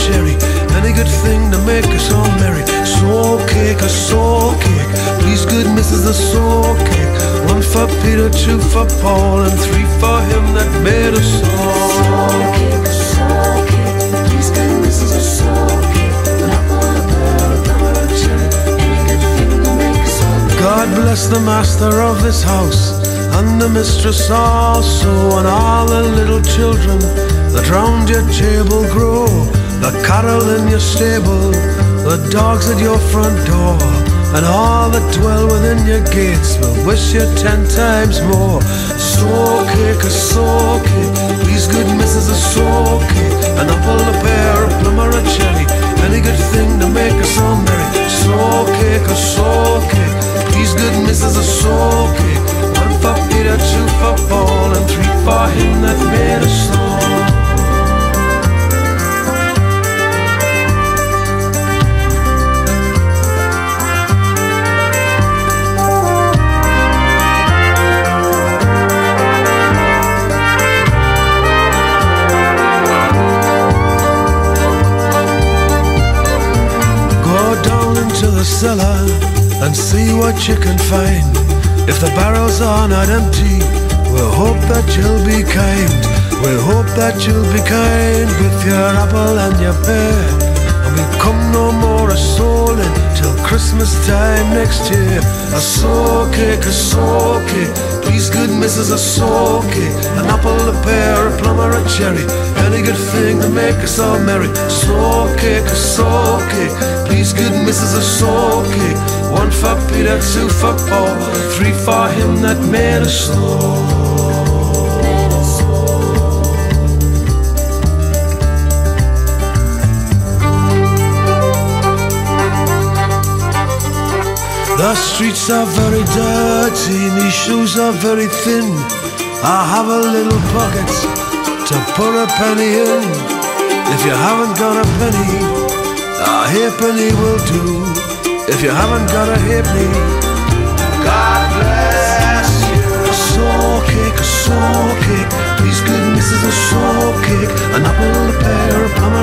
cherry, any good thing to make us all merry. Soul cake, a soul cake, please good missus, a soul cake. One for Peter, two for Paul, and three for him that made us all. Soul cake, please good missus, a soul cake. An apple, a pear, a plum, or a cherry, any good thing to make us all merry. God bless the master of this house, and the mistress also, and all the little children that round your table grow, the cattle in your stable, the dogs at your front door, and all that dwell within your gates will wish you 10 times more. Soul cake, a soul cake, please good missus, a soul cake. An apple, a pear, a plum, or a cherry, any good thing to make us all merry. Soul cake, a soul cake, please good missus, a soul cake. One for Peter, two for Paul, and three for him that made us all. To the cellar and see what you can find. If the barrels are not empty, we'll hope that you'll be kind. We'll hope that you'll be kind with your apple and your pear, and we'll come no more a souling till Christmas time next year. A soul cake, please good missus, a soul cake. An apple, a pear, a plum, or a cherry, any good thing to make us all merry. Soul cake, please good missus, a soul cake. One for Peter, two for Paul, three for him that made us all. The streets are very dirty, me shoes are very thin. I have a little pocket to put a penny in. If you haven't got a penny, a halfpenny will do. If you haven't got a halfpenny, God bless you. A soul cake, please good missus, a soul cake. An apple, a pear, a plum,